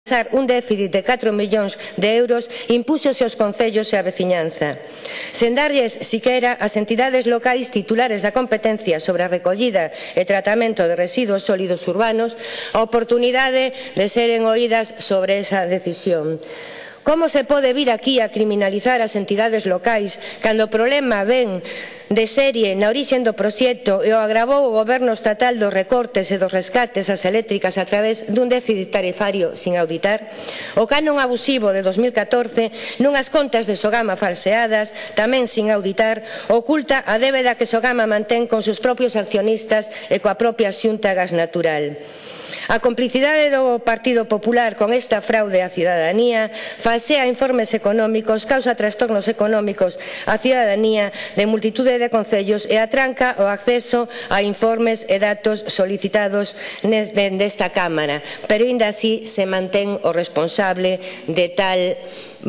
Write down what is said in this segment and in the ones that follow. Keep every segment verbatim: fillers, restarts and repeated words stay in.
un déficit de catro millóns de euros impúxose aos concellos e á veciñanza. Sen darlles siquera ás entidades locais titulares da competencia sobre a recollida e tratamento de residuos sólidos urbanos a oportunidade de seren oídas sobre esa decisión. Como se pode vir aquí a criminalizar as entidades locais cando o problema ven de serie na orixen do proxecto e o agravou o goberno estatal dos recortes e dos rescates ás eléctricas a través dun déficit tarifario sin auditar? O canon abusivo de dos mil catorce nunhas contas de Sogama falseadas, tamén sin auditar, oculta a débeda que Sogama mantén con seus propios accionistas e coa propia Xunta Gas Natural. A complicidade do Partido Popular con esta fraude á cidadanía falsea informes económicos, causa trastornos económicos á cidadanía de multitude de concellos e atranca o acceso a informes e datos solicitados desta Cámara, pero aínda así se mantén o responsable de tal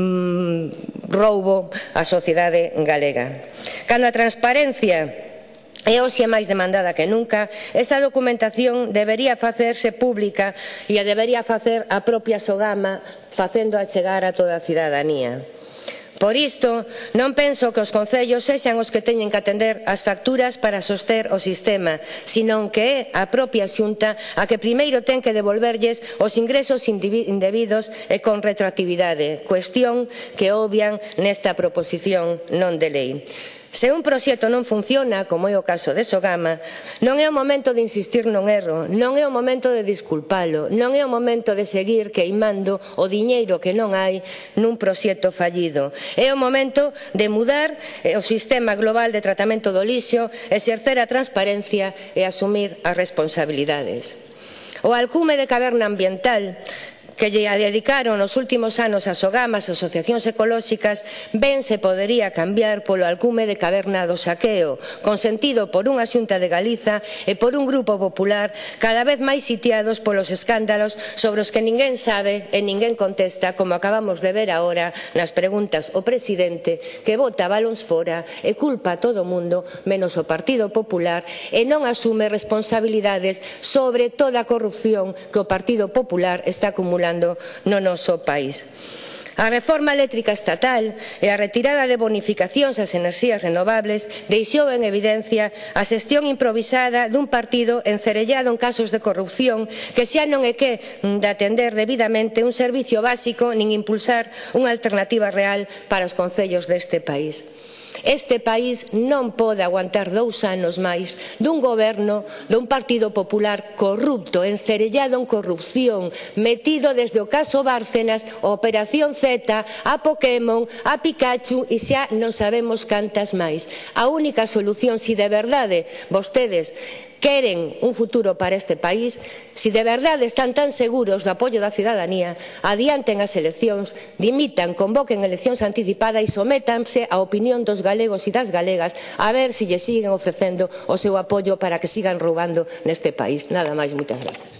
mmm, roubo á sociedade galega. Cando a transparencia é hoxe máis demandada que nunca, esta documentación debería facerse pública e a debería facer a propia Sogama, facendo a chegar a toda a cidadanía. Por isto, non penso que os concellos sexan os que teñen que atender as facturas para soster o sistema, senón que é a propia Xunta a que primeiro ten que devolverlles os ingresos indebidos e con retroactividade, cuestión que obvian nesta proposición non de lei. Se un proxecto non funciona, como é o caso de Sogama, non é o momento de insistir non erro, non é o momento de disculpalo, non é o momento de seguir queimando o diñeiro que non hai nun proxecto fallido. É o momento de mudar o sistema global de tratamento do lixo, exercer a transparencia e asumir as responsabilidades. O alcume de caverna ambiental que lle dedicaron nos últimos anos as Sogamas e asociacións ecolóxicas ben se podería cambiar polo alcume de caverna do saqueo, consentido por unha Xunta de Galiza e por un grupo popular cada vez máis sitiados polos escándalos sobre os que ninguén sabe e ninguén contesta, como acabamos de ver agora nas preguntas ao presidente, que bota balóns fora e culpa a todo o mundo menos o Partido Popular e non asume responsabilidades sobre toda a corrupción que o Partido Popular está acumulando no noso país. A reforma eléctrica estatal e a retirada de bonificacións ás enerxías renovables deixou en evidencia a xestión improvisada dun partido encerellado en casos de corrupción que xa non é que de atender debidamente un servicio básico nin impulsar unha alternativa real para os concellos deste país. Este país non pode aguantar dous anos máis dun goberno dun Partido Popular corrupto, encerellado en corrupción, metido desde o caso Bárcenas, a Operación Z, a Pokémon, a Pikachu e xa non sabemos cantas máis. A única solución, se de verdade vostedes queren un futuro para este país, se de verdade están tan seguros do apoio da cidadanía, adianten as eleccións, dimitan, convoquen eleccións anticipadas e sométanse á opinión dos galegos e das galegas a ver se lle siguen ofrecendo o seu apoio para que sigan roubando neste país. Nada máis, moitas grazas.